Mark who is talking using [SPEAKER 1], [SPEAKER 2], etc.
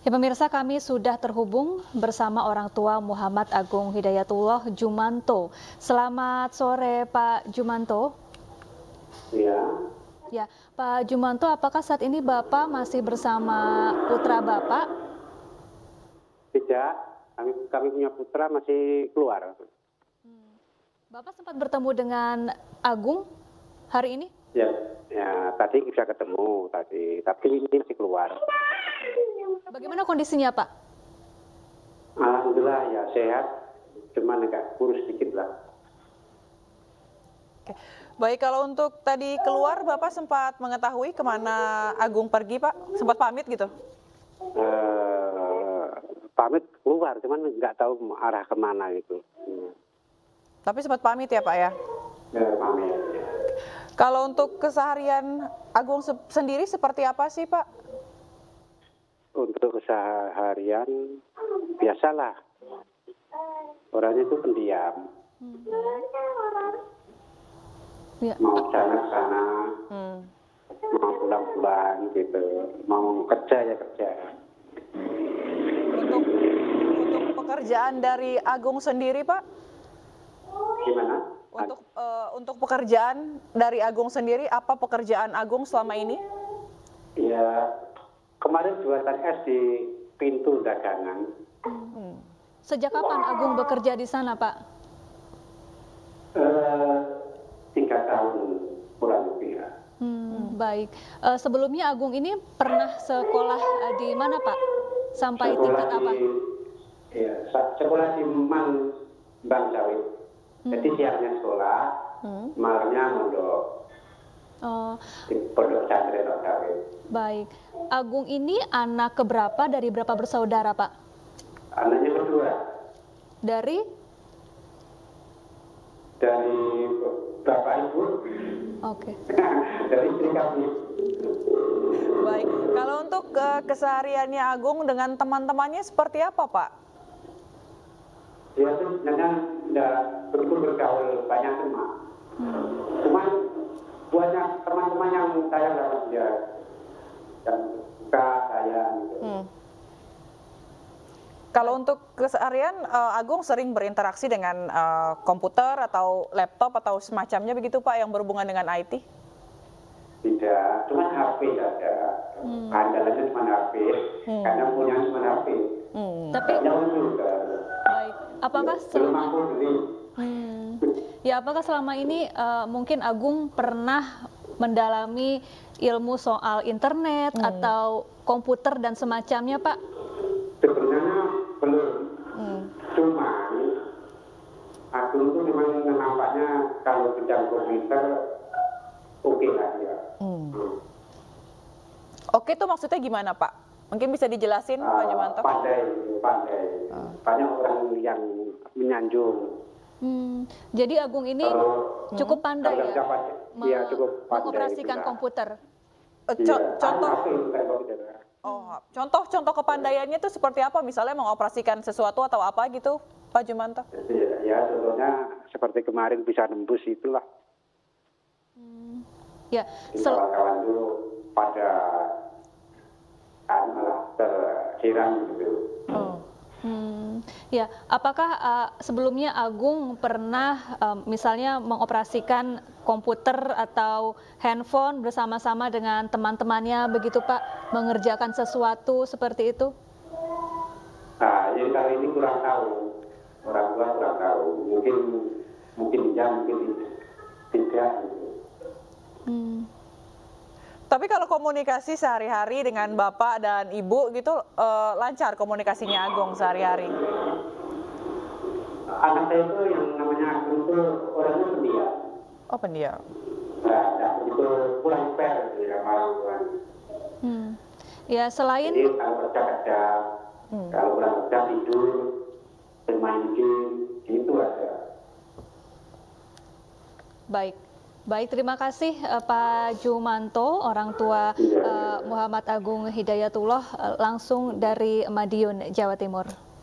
[SPEAKER 1] Ya pemirsa, kami sudah terhubung bersama orang tua Muhammad Agung Hidayatullah Jumanto. Selamat sore Pak Jumanto.
[SPEAKER 2] Iya.
[SPEAKER 1] Ya, Pak Jumanto, apakah saat ini Bapak masih bersama putra Bapak?
[SPEAKER 2] Tidak, kami punya putra masih keluar.
[SPEAKER 1] Bapak sempat bertemu dengan Agung hari ini?
[SPEAKER 2] Ya, tadi bisa ketemu tadi, tapi ini masih keluar.
[SPEAKER 1] Bagaimana kondisinya, Pak?
[SPEAKER 2] Alhamdulillah ya sehat, cuman agak kurus sedikit lah.
[SPEAKER 3] Oke. Baik, kalau untuk tadi keluar, Bapak sempat mengetahui kemana Agung pergi, Pak? Sempat pamit gitu?
[SPEAKER 2] Pamit keluar, cuman nggak tahu arah kemana gitu.
[SPEAKER 3] Tapi sempat pamit ya, Pak ya?
[SPEAKER 2] Pamit.
[SPEAKER 3] Kalau untuk keseharian Agung sendiri seperti apa sih, Pak?
[SPEAKER 2] Untuk keseharian biasalah, orangnya itu pendiam.
[SPEAKER 1] Ya.
[SPEAKER 2] Mau sana, mau pulang gitu, mau kerja ya kerja.
[SPEAKER 3] Untuk pekerjaan dari Agung sendiri, Pak?
[SPEAKER 2] Gimana?
[SPEAKER 3] Untuk pekerjaan dari Agung sendiri, apa pekerjaan Agung selama ini?
[SPEAKER 2] Ya, kemarin jualan es di pintu dagangan.
[SPEAKER 1] Sejak kapan Agung bekerja di sana, Pak?
[SPEAKER 2] 3 tahun kurang lebih ya.
[SPEAKER 1] Baik. Sebelumnya Agung ini pernah sekolah di mana, Pak? Sampai tingkat apa?
[SPEAKER 2] Sekolah di Bang Sawit. Jadi siangnya sekolah, malamnya mondok. Di Pondok Pesantren Bang Sawit.
[SPEAKER 1] Baik. Agung ini anak keberapa dari berapa bersaudara, Pak?
[SPEAKER 2] Anaknya kedua.
[SPEAKER 1] Dari
[SPEAKER 2] Bapak Ibu.
[SPEAKER 1] Oke.
[SPEAKER 2] Dari istri kami.
[SPEAKER 3] Baik, kalau untuk kesehariannya Agung dengan teman-temannya seperti apa, Pak?
[SPEAKER 2] Dia tuh sebenarnya tidak begitu bergaul banyak teman. Cuman banyak teman-teman yang saya dapat dia, yang suka saya gitu.
[SPEAKER 3] Kalau untuk keseharian Agung sering berinteraksi dengan komputer atau laptop atau semacamnya begitu, Pak, yang berhubungan dengan IT?
[SPEAKER 2] Tidak, cuma HP saja. Andalannya cuma HP, karena punya cuma HP.
[SPEAKER 1] Tapi
[SPEAKER 2] juga.
[SPEAKER 1] baik. Apakah
[SPEAKER 2] Belum mampu beli.
[SPEAKER 1] Ya, apakah selama ini mungkin Agung pernah mendalami ilmu soal internet atau komputer dan semacamnya, Pak?
[SPEAKER 2] Sebenarnya belum. Cuma Agung itu memang nampaknya kalau bidang komputer oke lah ya.
[SPEAKER 3] Oke, itu maksudnya gimana, Pak? Mungkin bisa dijelasin, Pak Jumanto?
[SPEAKER 2] Pandai. Banyak orang yang menyanjung.
[SPEAKER 1] Jadi Agung ini cukup pandai ya,
[SPEAKER 2] cukup pandai
[SPEAKER 1] mengoperasikan
[SPEAKER 2] juga.
[SPEAKER 1] komputer.
[SPEAKER 3] Contoh kepandaiannya itu seperti apa? Misalnya mengoperasikan sesuatu atau apa gitu, Pak Jumanto?
[SPEAKER 2] Ya, contohnya seperti kemarin bisa nembus itulah.
[SPEAKER 1] Ya,
[SPEAKER 2] Kawan-kawan itu pada malah tersiram gitu.
[SPEAKER 1] Ya, apakah sebelumnya Agung pernah misalnya mengoperasikan komputer atau handphone bersama-sama dengan teman-temannya begitu, Pak, mengerjakan sesuatu seperti itu?
[SPEAKER 2] Yang kali ini kurang tahu, orang tua kurang tahu. Mungkin ya, mungkin tidak. Gitu.
[SPEAKER 3] Tapi kalau komunikasi sehari-hari dengan Bapak dan Ibu gitu lancar komunikasinya Agung sehari-hari?
[SPEAKER 2] Anak saya itu yang namanya Agung itu orangnya pendiam.
[SPEAKER 3] Oh, pendiam.
[SPEAKER 2] Nah, itu kurang fair gitu ya orang tua.
[SPEAKER 1] Ya, selain
[SPEAKER 2] Jadi kalau kerja, kalau pulang kerja tidur, bermain game, gitu aja.
[SPEAKER 1] Baik, terima kasih Pak Jumanto, orang tua Muhammad Agung Hidayatullah langsung dari Madiun, Jawa Timur.